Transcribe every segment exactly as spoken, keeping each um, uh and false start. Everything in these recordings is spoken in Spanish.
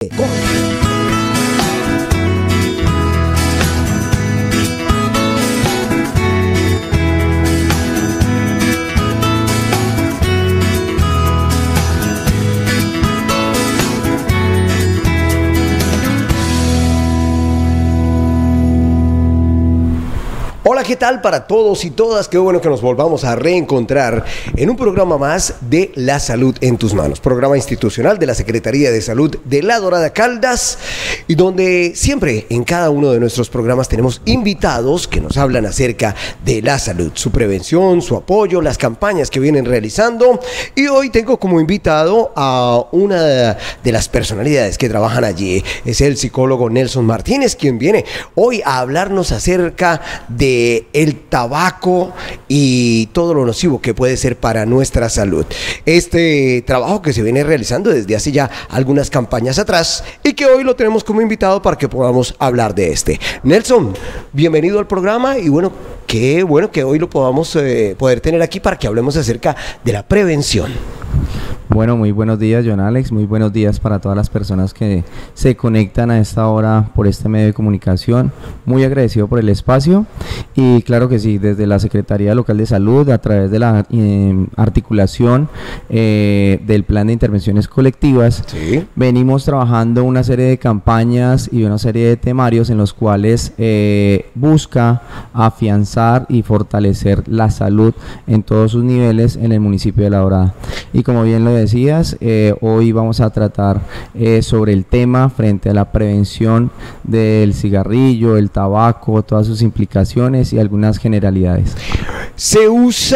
Hola, ¿qué tal para todos y todas? Qué bueno que nos volvamos a reencontrar en un programa más de La Salud en tus Manos, programa institucional de la Secretaría de Salud de La Dorada Caldas, y donde siempre en cada uno de nuestros programas tenemos invitados que nos hablan acerca de la salud, su prevención, su apoyo, las campañas que vienen realizando. Y hoy tengo como invitado a una de las personalidades que trabajan allí, es el psicólogo Nelson Martínez, quien viene hoy a hablarnos acerca de el tabaco y todo lo nocivo que puede ser para nuestra salud. Este trabajo que se viene realizando desde hace ya algunas campañas atrás y que hoy lo tenemos como invitado para que podamos hablar de este. Nelson, bienvenido al programa y bueno, qué bueno que hoy lo podamos eh, poder tener aquí para que hablemos acerca de la prevención. Bueno, muy buenos días, John Alex, muy buenos días para todas las personas que se conectan a esta hora por este medio de comunicación. Muy agradecido por el espacio y claro que sí, desde la Secretaría Local de Salud, a través de la eh, articulación eh, del Plan de Intervenciones Colectivas, ¿sí?, venimos trabajando una serie de campañas y una serie de temarios en los cuales eh, busca afianzar y fortalecer la salud en todos sus niveles en el municipio de La Dorada. Y como bien lo decías, eh, hoy vamos a tratar eh, sobre el tema frente a la prevención del cigarrillo, el tabaco, todas sus implicaciones y algunas generalidades. Se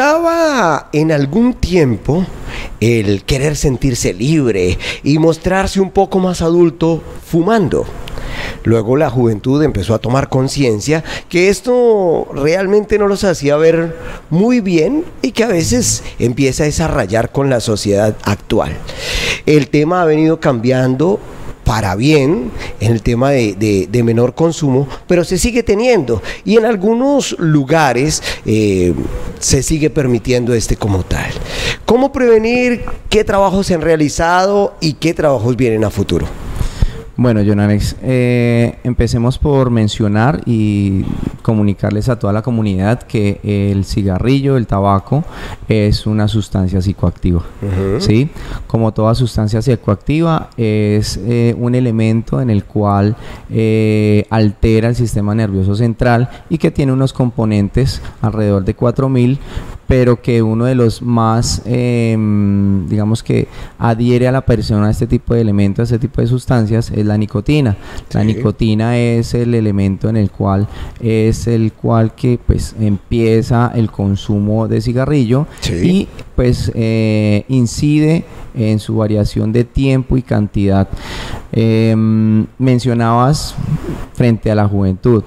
usaba en algún tiempo el querer sentirse libre y mostrarse un poco más adulto fumando. Luego la juventud empezó a tomar conciencia que esto realmente no los hacía ver muy bien y que a veces empieza a desarrollar con la sociedad actual. El tema ha venido cambiando para bien en el tema de, de, de menor consumo, pero se sigue teniendo y en algunos lugares eh, se sigue permitiendo este como tal. ¿Cómo prevenir? ¿Qué trabajos se han realizado y qué trabajos vienen a futuro? Bueno, John Alex, eh, empecemos por mencionar y comunicarles a toda la comunidad que el cigarrillo, el tabaco, es una sustancia psicoactiva, uh-huh. ¿sí? Como toda sustancia psicoactiva, es eh, un elemento en el cual eh, altera el sistema nervioso central y que tiene unos componentes, alrededor de cuatro mil, pero que uno de los más, eh, digamos que adhiere a la persona a este tipo de elementos, a este tipo de sustancias, es la nicotina. Sí. La nicotina es el elemento en el cual es el cual que pues empieza el consumo de cigarrillo, sí, y pues eh, incide en su variación de tiempo y cantidad. Eh, mencionabas frente a la juventud.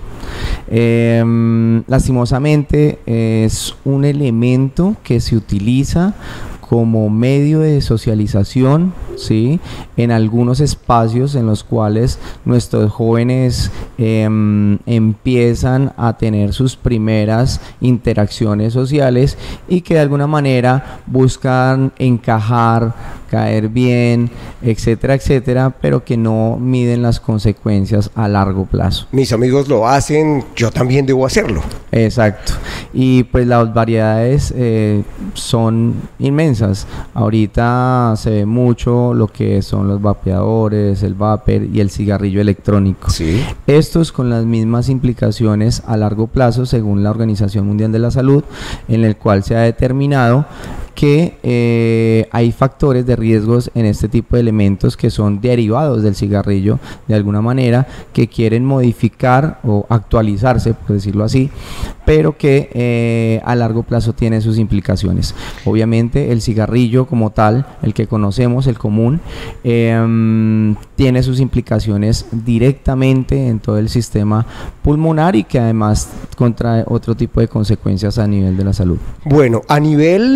Eh, lastimosamente es un elemento que se utiliza como medio de socialización, ¿sí?, en algunos espacios en los cuales nuestros jóvenes eh, empiezan a tener sus primeras interacciones sociales y que de alguna manera buscan encajar, caer bien, etcétera, etcétera, pero que no miden las consecuencias a largo plazo. Mis amigos lo hacen, yo también debo hacerlo. Exacto. Y pues las variedades eh, son inmensas. Ahorita se ve mucho lo que son los vapeadores, el vapor y el cigarrillo electrónico. Sí. Estos con las mismas implicaciones a largo plazo según la Organización Mundial de la Salud, en el cual se ha determinado que eh, hay factores de riesgos en este tipo de elementos que son derivados del cigarrillo de alguna manera, que quieren modificar o actualizarse, por decirlo así, pero que eh, a largo plazo tiene sus implicaciones. Obviamente el cigarrillo como tal, el que conocemos, el común, eh, tiene sus implicaciones directamente en todo el sistema pulmonar y que además contrae otro tipo de consecuencias a nivel de la salud. Bueno, a nivel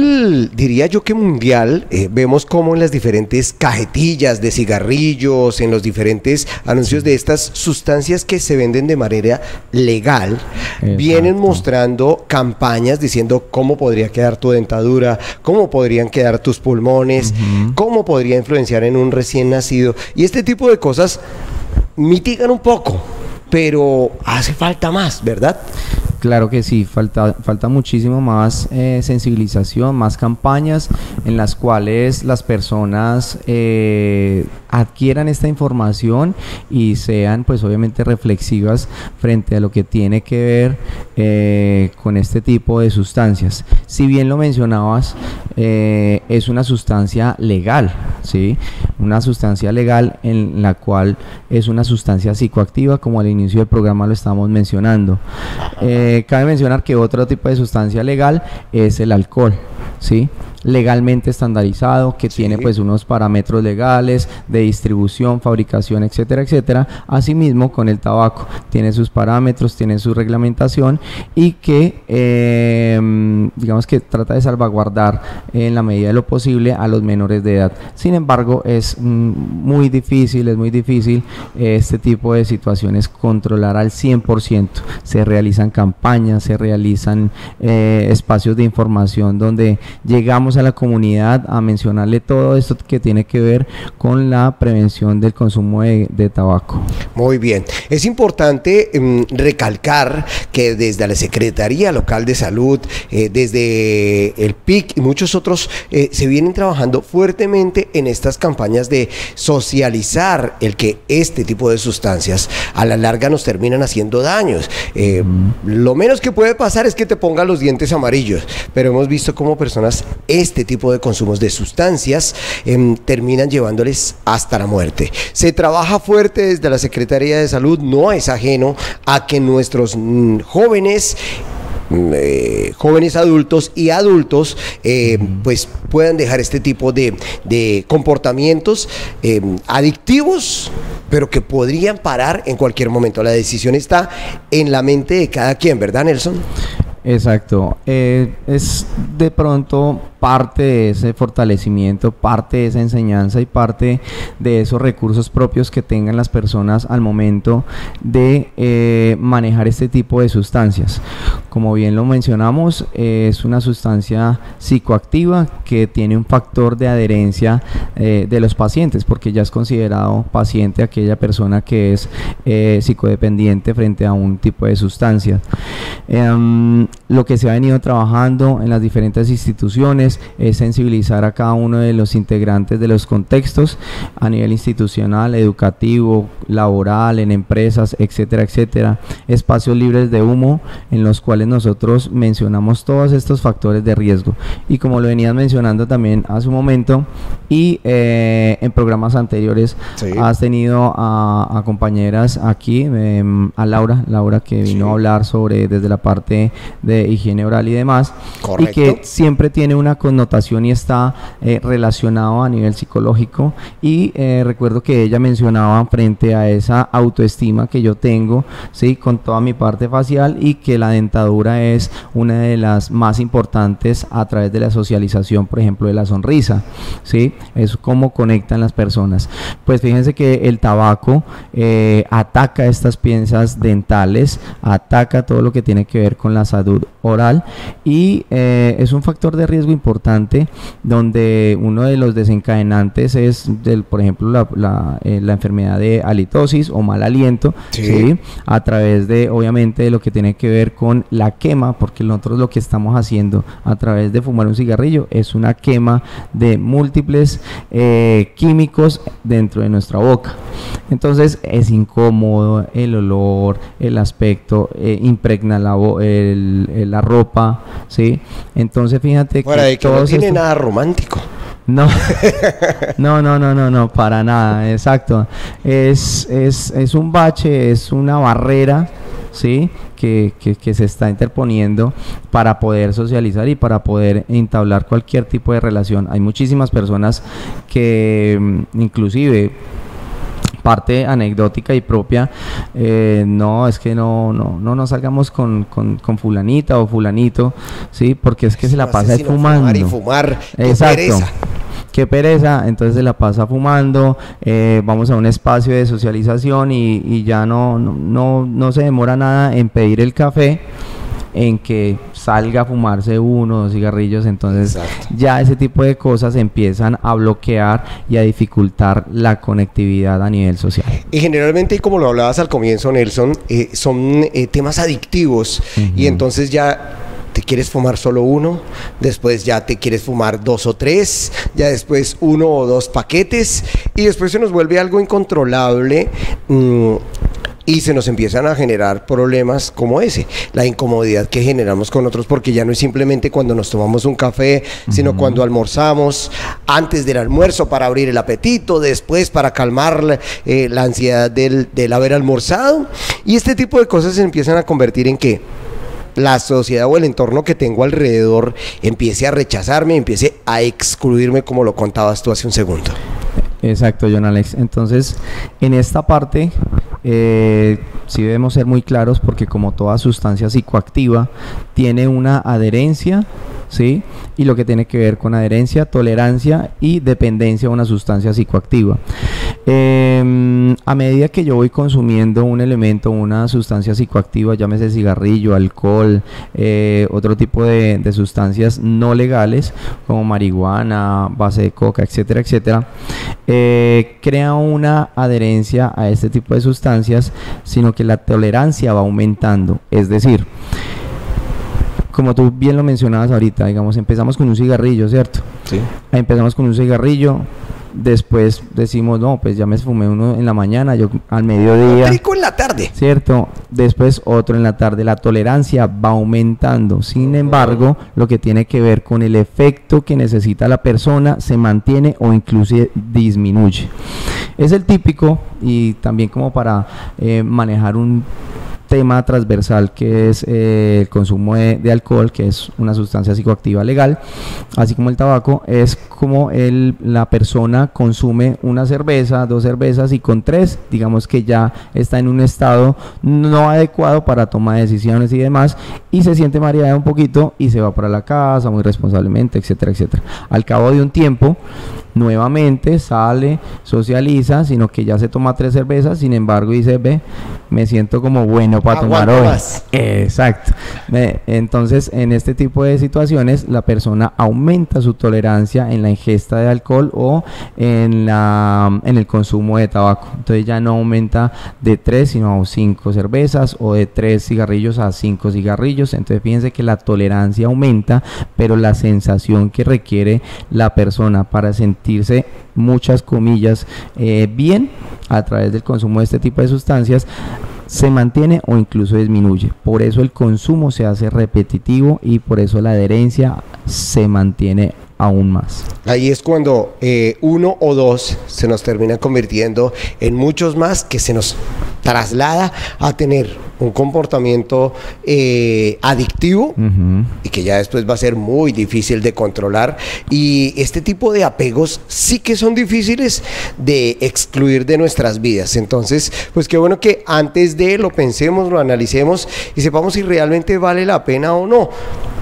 nivel, diría yo que mundial, eh, vemos cómo en las diferentes cajetillas de cigarrillos, en los diferentes anuncios de estas sustancias que se venden de manera legal, exacto, vienen mostrando campañas diciendo cómo podría quedar tu dentadura, cómo podrían quedar tus pulmones, uh-huh, cómo podría influenciar en un recién nacido. Y este tipo de cosas mitigan un poco, pero hace falta más, ¿verdad? Claro que sí, falta, falta muchísimo más eh, sensibilización, más campañas en las cuales las personas eh, adquieran esta información y sean pues obviamente reflexivas frente a lo que tiene que ver eh, con este tipo de sustancias. Si bien lo mencionabas, eh, es una sustancia legal, ¿sí? Una sustancia legal en la cual es una sustancia psicoactiva, como al inicio del programa lo estamos mencionando. Eh, Cabe mencionar que otro tipo de sustancia legal es el alcohol, ¿sí? Legalmente estandarizado, que sí, tiene pues unos parámetros legales de distribución, fabricación, etcétera, etcétera. Asimismo, con el tabaco tiene sus parámetros, tiene su reglamentación y que eh, digamos que trata de salvaguardar en la medida de lo posible a los menores de edad. Sin embargo, es mm, muy difícil, es muy difícil eh, este tipo de situaciones controlar al cien por ciento. Se realizan campañas, se realizan eh, espacios de información donde llegamos a la comunidad a mencionarle todo esto que tiene que ver con la prevención del consumo de, de tabaco. Muy bien, es importante um, recalcar que desde la Secretaría Local de Salud, eh, desde el P I C y muchos otros eh, se vienen trabajando fuertemente en estas campañas de socializar el que este tipo de sustancias a la larga nos terminan haciendo daños. Eh, mm. Lo menos que puede pasar es que te pongan los dientes amarillos, pero hemos visto cómo personas este tipo de consumos de sustancias eh, terminan llevándoles hasta la muerte. Se trabaja fuerte desde la Secretaría de Salud, no es ajeno a que nuestros mm, jóvenes Eh, jóvenes adultos y adultos eh, uh-huh. pues puedan dejar este tipo de, de comportamientos eh, adictivos, pero que podrían parar en cualquier momento. La decisión está en la mente de cada quien, ¿verdad, Nelson? Exacto, eh, es de pronto parte de ese fortalecimiento, parte de esa enseñanza y parte de esos recursos propios que tengan las personas al momento de eh, manejar este tipo de sustancias. Como bien lo mencionamos, eh, es una sustancia psicoactiva que tiene un factor de adherencia eh, de los pacientes, porque ya es considerado paciente aquella persona que es eh, psicodependiente frente a un tipo de sustancia. Eh, lo que se ha venido trabajando en las diferentes instituciones es sensibilizar a cada uno de los integrantes de los contextos a nivel institucional, educativo, laboral, en empresas, etcétera, etcétera. Espacios libres de humo en los cuales nosotros mencionamos todos estos factores de riesgo. Y como lo venías mencionando también hace un momento y eh, en programas anteriores, sí, has tenido a, a compañeras aquí, eh, a Laura, Laura que vino sí. a hablar sobre desde la parte de higiene oral y demás. Correcto. Y que siempre tiene una connotación y está eh, relacionado a nivel psicológico y eh, recuerdo que ella mencionaba frente a esa autoestima que yo tengo, sí, con toda mi parte facial, y que la dentadura es una de las más importantes a través de la socialización, por ejemplo, de la sonrisa, sí, es cómo conectan las personas. Pues fíjense que el tabaco eh, ataca estas piezas dentales, ataca todo lo que tiene que ver con la salud oral y eh, es un factor de riesgo importante donde uno de los desencadenantes es del, por ejemplo la, la, eh, la enfermedad de halitosis o mal aliento, sí. ¿sí? A través de obviamente de lo que tiene que ver con la quema, porque nosotros lo que estamos haciendo a través de fumar un cigarrillo es una quema de múltiples eh, químicos dentro de nuestra boca. Entonces es incómodo el olor, el aspecto, eh, impregna la, el, el, la ropa, ¿sí? Entonces fíjate Fuera que, de que no tiene esto... nada romántico. No, no, no, no, no, no, para nada, exacto. Es, es, es un bache, es una barrera, ¿sí? Que, que, que se está interponiendo para poder socializar y para poder entablar cualquier tipo de relación. Hay muchísimas personas que inclusive parte anecdótica y propia, eh, no, es que no, no, no nos salgamos con, con, con fulanita o fulanito, ¿sí? Porque es que se la pasa fumando. Fumar y fumar, exacto. Pereza. Qué pereza, entonces se la pasa fumando, eh, vamos a un espacio de socialización y, y ya no, no, no, no se demora nada en pedir el café, en que salga a fumarse uno o dos cigarrillos, entonces exacto. Ya ese tipo de cosas empiezan a bloquear y a dificultar la conectividad a nivel social. Y generalmente, como lo hablabas al comienzo, Nelson, eh, son eh, temas adictivos, uh-huh. Y entonces ya te quieres fumar solo uno, después ya te quieres fumar dos o tres, ya después uno o dos paquetes, y después se nos vuelve algo incontrolable, mmm, y se nos empiezan a generar problemas como ese, la incomodidad que generamos con otros, porque ya no es simplemente cuando nos tomamos un café, sino uh-huh. cuando almorzamos, antes del almuerzo para abrir el apetito, después para calmar eh, la ansiedad del, del haber almorzado, y este tipo de cosas se empiezan a convertir en que la sociedad o el entorno que tengo alrededor empiece a rechazarme, empiece a excluirme, como lo contabas tú hace un segundo. Exacto, John Alex. Entonces, en esta parte eh, sí debemos ser muy claros, porque como toda sustancia psicoactiva tiene una adherencia, ¿sí? Y lo que tiene que ver con adherencia, tolerancia y dependencia a una sustancia psicoactiva. Eh, a medida que yo voy consumiendo un elemento, una sustancia psicoactiva, llámese cigarrillo, alcohol, eh, otro tipo de, de sustancias no legales, como marihuana, base de coca, etcétera, etcétera, eh, crea una adherencia a este tipo de sustancias, sino que la tolerancia va aumentando. Es decir, como tú bien lo mencionabas ahorita, digamos, empezamos con un cigarrillo, ¿cierto? Sí. Empezamos con un cigarrillo, después decimos, no, pues ya me fumé uno en la mañana, yo al mediodía. Rico en la tarde. ¿Cierto? Después otro en la tarde. La tolerancia va aumentando. Sin embargo, lo que tiene que ver con el efecto que necesita la persona se mantiene o incluso disminuye. Es el típico, y también como para eh, manejar un tema transversal, que es eh, el consumo de, de alcohol, que es una sustancia psicoactiva legal, así como el tabaco, es como el, la persona consume una cerveza, dos cervezas, y con tres, digamos que ya está en un estado no adecuado para toma de decisiones y demás, y se siente mareada un poquito y se va para la casa muy responsablemente, etcétera, etcétera. Al cabo de un tiempo, nuevamente sale, socializa, sino que ya se toma tres cervezas, sin embargo dice, ve, me siento como bueno para tomar hoy. Más. Exacto. Ve, entonces, en este tipo de situaciones, la persona aumenta su tolerancia en la ingesta de alcohol o en la en el consumo de tabaco. Entonces ya no aumenta de tres, sino a cinco cervezas, o de tres cigarrillos a cinco cigarrillos. Entonces fíjense que la tolerancia aumenta, pero la sensación que requiere la persona para sentirse, muchas comillas, eh, bien a través del consumo de este tipo de sustancias se mantiene o incluso disminuye. Por eso el consumo se hace repetitivo y por eso la adherencia se mantiene aún más. Ahí es cuando eh, uno o dos se nos terminan convirtiendo en muchos más, que se nos traslada a tener un comportamiento eh, adictivo, uh-huh. y que ya después va a ser muy difícil de controlar, y este tipo de apegos sí que son difíciles de excluir de nuestras vidas. Entonces, pues qué bueno que antes de lo pensemos, lo analicemos y sepamos si realmente vale la pena o no.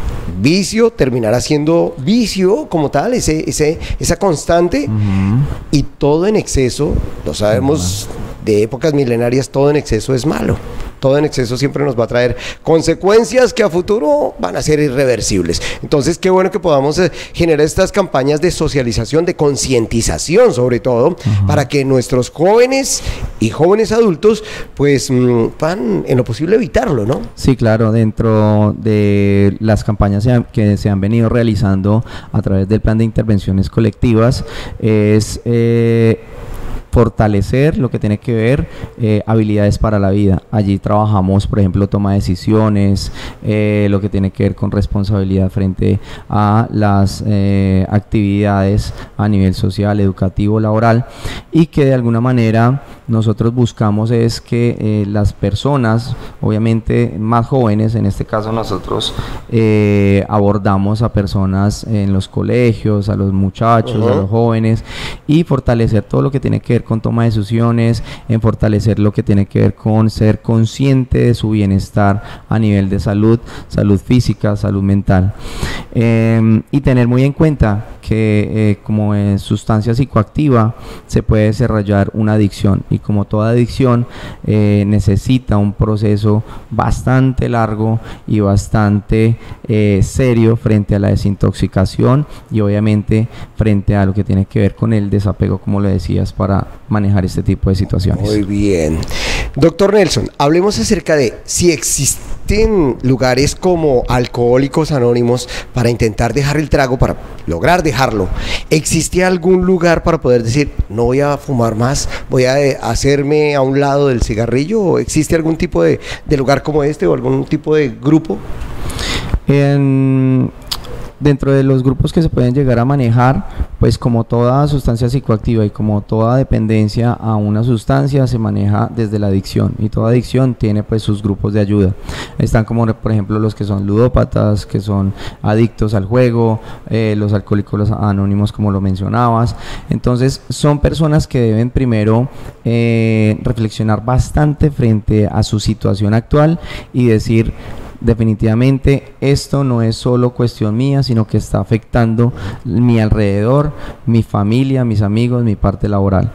Vicio terminará siendo vicio como tal, ese, ese, esa constante, uh-huh. y todo en exceso, lo sabemos de épocas milenarias, todo en exceso es malo. Todo en exceso siempre nos va a traer consecuencias que a futuro van a ser irreversibles. Entonces, qué bueno que podamos eh, generar estas campañas de socialización, de concientización sobre todo, uh-huh. para que nuestros jóvenes y jóvenes adultos pues mmm, puedan en lo posible evitarlo, ¿no? Sí, claro, dentro de las campañas que se han venido realizando a través del plan de intervenciones colectivas es eh, fortalecer lo que tiene que ver eh, habilidades para la vida. Allí trabajamos, por ejemplo, toma de decisiones, eh, lo que tiene que ver con responsabilidad frente a las eh, actividades a nivel social, educativo, laboral, y que de alguna manera nosotros buscamos es que eh, las personas, obviamente más jóvenes, en este caso nosotros eh, abordamos a personas en los colegios, a los muchachos, uh-huh. a los jóvenes, y fortalecer todo lo que tiene que ver ver con toma de decisiones, en fortalecer lo que tiene que ver con ser consciente de su bienestar a nivel de salud, salud física, salud mental. Eh, y tener muy en cuenta que eh, como es sustancia psicoactiva se puede desarrollar una adicción, y como toda adicción eh, necesita un proceso bastante largo y bastante eh, serio frente a la desintoxicación y obviamente frente a lo que tiene que ver con el desapego, como lo decías, para manejar este tipo de situaciones. Muy bien. Doctor Nelson, hablemos acerca de si existen lugares como Alcohólicos Anónimos para intentar dejar el trago, para lograr dejarlo. ¿Existe algún lugar para poder decir, no voy a fumar más, voy a eh, hacerme a un lado del cigarrillo? ¿O existe algún tipo de, de lugar como este o algún tipo de grupo? En... Dentro de los grupos que se pueden llegar a manejar, pues como toda sustancia psicoactiva y como toda dependencia a una sustancia, se maneja desde la adicción, y toda adicción tiene pues sus grupos de ayuda. Están como por ejemplo los que son ludópatas, que son adictos al juego, eh, los alcohólicos anónimos como lo mencionabas. Entonces son personas que deben primero eh, reflexionar bastante frente a su situación actual y decir, definitivamente esto no es solo cuestión mía, sino que está afectando mi alrededor, mi familia, mis amigos, mi parte laboral.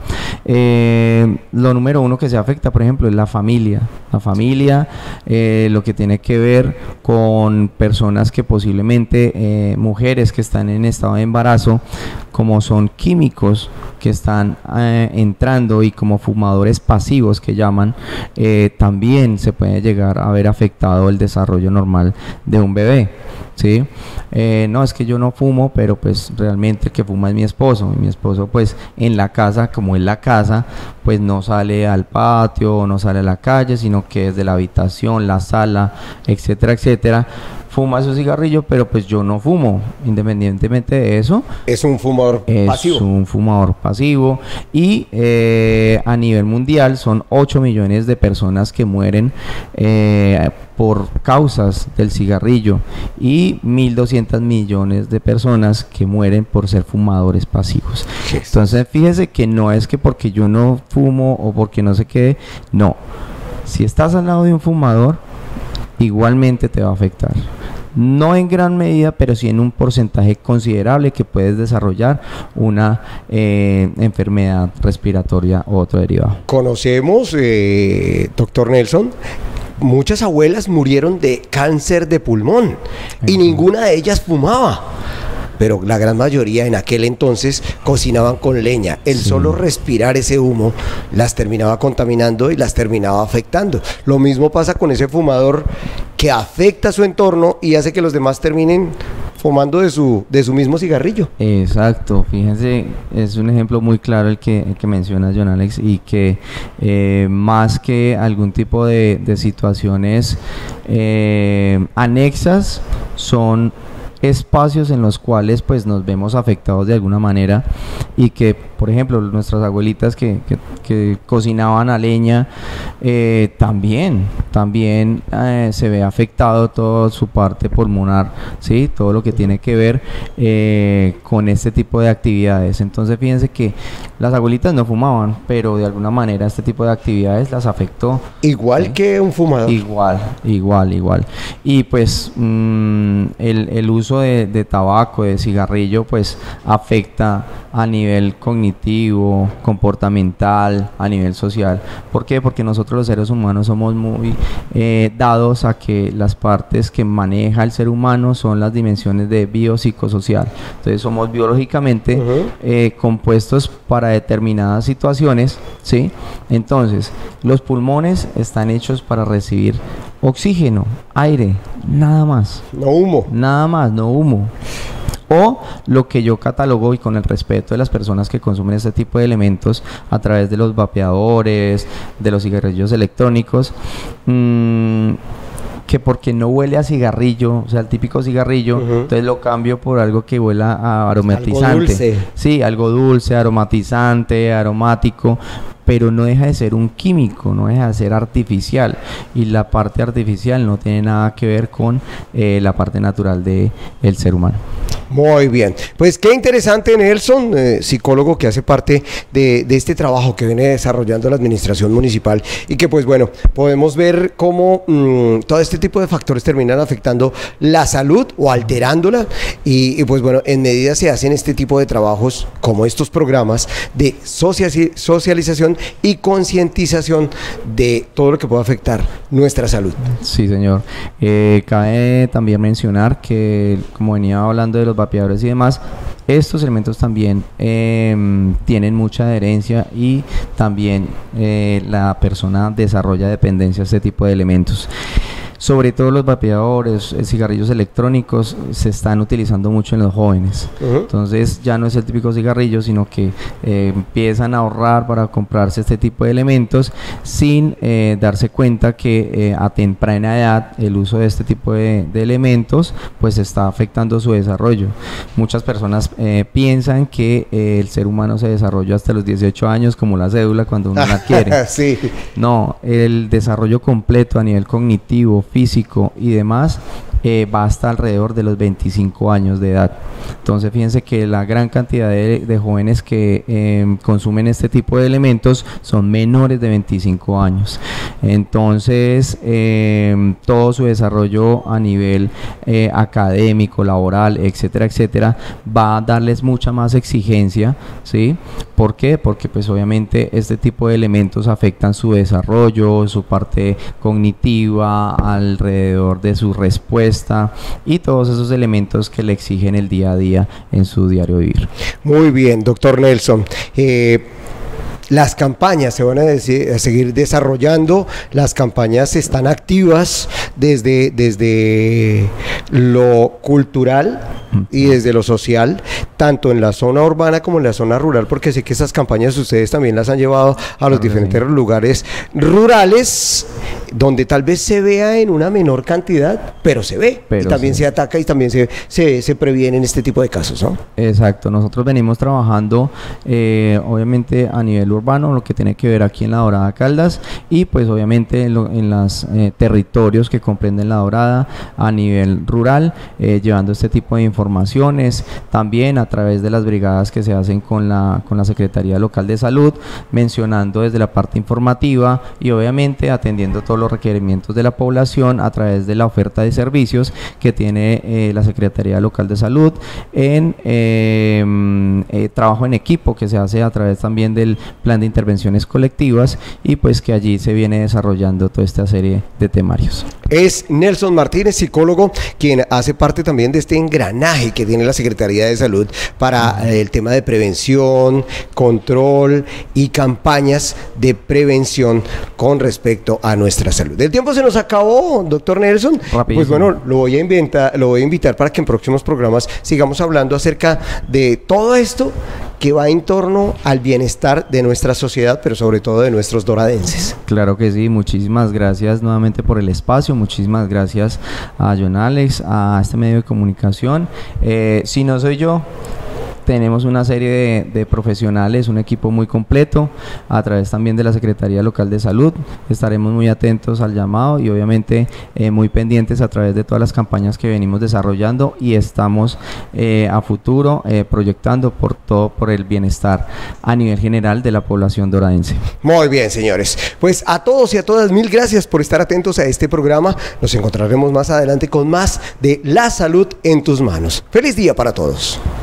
Eh, lo número uno que se afecta, por ejemplo, es la familia. La familia, eh, lo que tiene que ver con personas que posiblemente, eh, mujeres que están en estado de embarazo, como son químicos que están eh, entrando, y como fumadores pasivos que llaman, eh, también se puede llegar a ver afectado el desarrollo normal de un bebé, ¿sí? Eh, no, es que yo no fumo, pero pues realmente el que fuma es mi esposo, y mi esposo pues en la casa, como es la casa, pues no sale al patio, no sale a la calle, sino que desde la habitación, la sala, etcétera, etcétera, fuma su cigarrillo, pero pues yo no fumo. Independientemente de eso, es un fumador es pasivo. Es un fumador pasivo. Y eh, a nivel mundial son ocho millones de personas que mueren eh, por causas del cigarrillo, y mil doscientos millones de personas que mueren por ser fumadores pasivos. Entonces fíjese que no es que porque yo no fumo o porque no sé qué, no. Si estás al lado de un fumador, igualmente te va a afectar. No en gran medida, pero sí en un porcentaje considerable, que puedes desarrollar una eh, enfermedad respiratoria o otro derivado. Conocemos, eh, doctor Nelson, muchas abuelas murieron de cáncer de pulmón y uh-huh. ninguna de ellas fumaba. Pero la gran mayoría en aquel entonces cocinaban con leña. El sí. solo respirar ese humo las terminaba contaminando y las terminaba afectando. Lo mismo pasa con ese fumador que afecta a su entorno y hace que los demás terminen fumando de su, de su mismo cigarrillo. Exacto, fíjense, es un ejemplo muy claro el que, el que menciona John Alex, y que eh, más que algún tipo de, de situaciones eh, anexas, son espacios en los cuales pues nos vemos afectados de alguna manera, y que por ejemplo nuestras abuelitas que, que, que cocinaban a leña, eh, también también eh, se ve afectado toda su parte pulmonar, ¿sí? Todo lo que tiene que ver eh, con este tipo de actividades. Entonces fíjense que las abuelitas no fumaban, pero de alguna manera este tipo de actividades las afectó. Igual ¿sí? que un fumador. Igual, igual, igual. Y pues mmm, el, el uso de, de tabaco, de cigarrillo, pues afecta a nivel cognitivo, comportamental, a nivel social. ¿Por qué? Porque nosotros los seres humanos somos muy eh, dados a que las partes que maneja el ser humano son las dimensiones de biopsicosocial. Entonces somos biológicamente uh-huh. eh, compuestos para determinadas situaciones, ¿sí? Entonces los pulmones están hechos para recibir oxígeno, aire, nada más. No humo. Nada más, no humo. O lo que yo catalogo, y con el respeto de las personas que consumen este tipo de elementos a través de los vapeadores, de los cigarrillos electrónicos, mmm, que porque no huele a cigarrillo, o sea, el típico cigarrillo, uh-huh. entonces lo cambio por algo que huela a aromatizante. Algo dulce. Sí, algo dulce, aromatizante, aromático, pero no deja de ser un químico, no deja de ser artificial, y la parte artificial no tiene nada que ver con eh, la parte natural de el ser humano. Muy bien, pues qué interesante, Nelson, eh, psicólogo que hace parte de, de este trabajo que viene desarrollando la administración municipal y que pues bueno, podemos ver cómo mmm, todo este tipo de factores terminan afectando la salud o alterándola y, y pues bueno, en medida se hacen este tipo de trabajos como estos programas de social, socialización y concientización de todo lo que pueda afectar nuestra salud. Sí, señor. Eh, cabe también mencionar que, como venía hablando de los vapeadores y demás, estos elementos también eh, tienen mucha adherencia y también eh, la persona desarrolla dependencia a este tipo de elementos. Sobre todo los vapeadores, cigarrillos electrónicos se están utilizando mucho en los jóvenes. Uh-huh. Entonces ya no es el típico cigarrillo, sino que eh, empiezan a ahorrar para comprarse este tipo de elementos sin eh, darse cuenta que eh, a temprana edad el uso de este tipo de, de elementos pues está afectando su desarrollo. Muchas personas eh, piensan que eh, el ser humano se desarrolla hasta los dieciocho años como la cédula cuando uno la adquiere. Sí. No, el desarrollo completo a nivel cognitivo, físico y demás eh, va hasta alrededor de los veinticinco años de edad. Entonces fíjense que la gran cantidad de, de jóvenes que eh, consumen este tipo de elementos son menores de veinticinco años. Entonces eh, todo su desarrollo a nivel eh, académico, laboral, etcétera, etcétera, va a darles mucha más exigencia, ¿sí? ¿Por qué? Porque pues obviamente este tipo de elementos afectan su desarrollo, su parte cognitiva, alrededor de su respuesta y todos esos elementos que le exigen el día a día en su diario vivir. Muy bien, doctor Nelson. Eh, Las campañas se van a, decir, a seguir desarrollando, las campañas están activas desde, desde lo cultural y desde lo social, tanto en la zona urbana como en la zona rural, porque sé que esas campañas ustedes también las han llevado a los diferentes sí. lugares rurales, donde tal vez se vea en una menor cantidad, pero se ve, pero y también sí. se ataca y también se, se, se previenen este tipo de casos, ¿no? Exacto, nosotros venimos trabajando eh, obviamente a nivel urbano, lo que tiene que ver aquí en La Dorada Caldas y pues obviamente en, lo, en los eh, territorios que comprenden La Dorada a nivel rural, eh, llevando este tipo de informaciones, también a través de las brigadas que se hacen con la, con la Secretaría Local de Salud, mencionando desde la parte informativa y obviamente atendiendo todos los requerimientos de la población a través de la oferta de servicios que tiene eh, la Secretaría Local de Salud en eh, eh, trabajo en equipo que se hace a través también del plan de intervenciones colectivas y pues que allí se viene desarrollando toda esta serie de temarios. Es Nelson Martínez, psicólogo, quien hace parte también de este engranaje que tiene la Secretaría de Salud para uh-huh. el tema de prevención, control y campañas de prevención con respecto a nuestra salud. El tiempo se nos acabó, doctor Nelson. Rapidísimo. Pues bueno, lo voy a inventar, lo voy a invitar para que en próximos programas sigamos hablando acerca de todo esto que va en torno al bienestar de nuestra sociedad, pero sobre todo de nuestros doradenses. Claro que sí, muchísimas gracias nuevamente por el espacio, muchísimas gracias a John Alex, a este medio de comunicación. Eh, si no soy yo, tenemos una serie de, de profesionales, un equipo muy completo, a través también de la Secretaría Local de Salud. Estaremos muy atentos al llamado y obviamente eh, muy pendientes a través de todas las campañas que venimos desarrollando y estamos eh, a futuro eh, proyectando por todo, por el bienestar a nivel general de la población doradense. Muy bien, señores. Pues a todos y a todas, mil gracias por estar atentos a este programa. Nos encontraremos más adelante con más de La Salud en tus manos. ¡Feliz día para todos!